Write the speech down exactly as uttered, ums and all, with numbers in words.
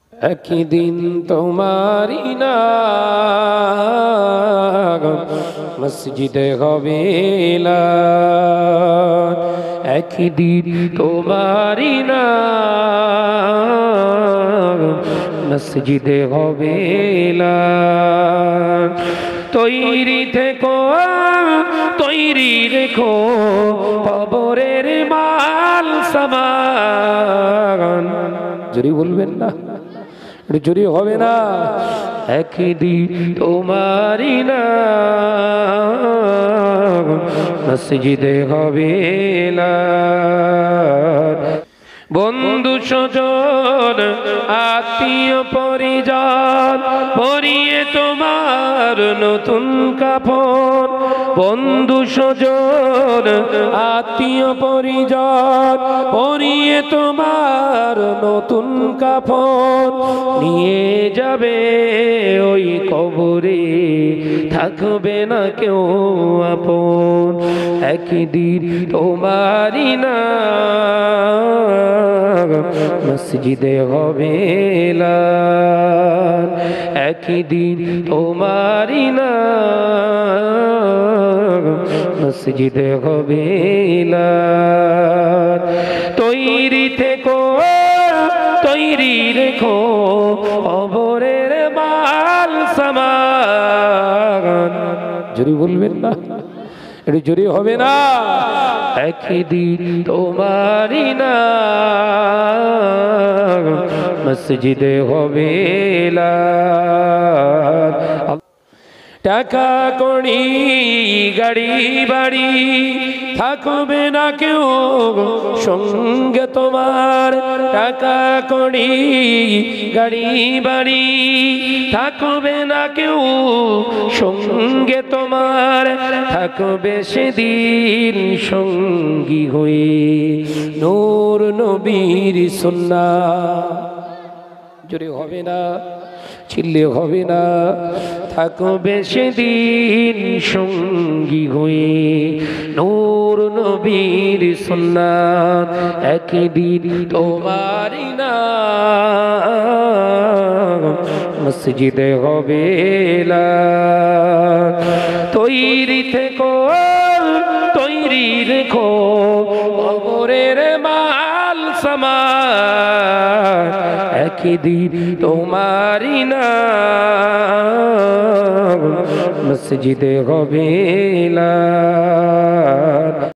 একদিন তোমারি নাম মসজিদে হবে এলান, একদিন তোমারি নাম মসজিদে হবে এলান। তৈরি থেকো তৈরি রেখো কবরের মাল সামান। জোরে বলবেন না, জোরে হবে না। একদিন তোমারি নাম মসজিদে হবে এলান। বন্ধু স্বজন আত্মীয় পরিজন পরিয়ে তোমার নতুন কাফন, বন্ধু স্বজন আত্মীয় পরিজন পরিয়ে তোমার নতুন কাফন নিয়ে যাবে ওই কবরে, থাকবে না কেউ আপন। একদিন তোমারি নাম মসজিদে হবে এলান, একদিন তোমারি নাম মসজিদে হবে এলান। তৈরি থেকো তৈরি রেখো কবরের মাল সামান। জোরে বলবেন না, এটা জোরে হবে না। একদিন তোমারি নাম মসজিদে হবে এলান। টাকা কড়ি গাড়ি বাড়ি থাকবে না কেউ সঙ্গে তোমার, টাকা কড়ি গাড়ি বাড়ি থাকবে না কেউ সঙ্গে তোমার, থাকবে সেদিন সঙ্গী হয়ে নূর নবীর সুন্নাহ। জোরে হবে না, চিল্লে হবে না। থাকবে সেদিন সঙ্গী হয়ে নূর নবীর সুন্নাহ, একদিন তোমারি নাম মসজিদে হবে এলান। তৈরি থেকো তৈরি রেখো কবরের মাল সামান, একদিন তোমারি নাম মসজিদে হবে এলান।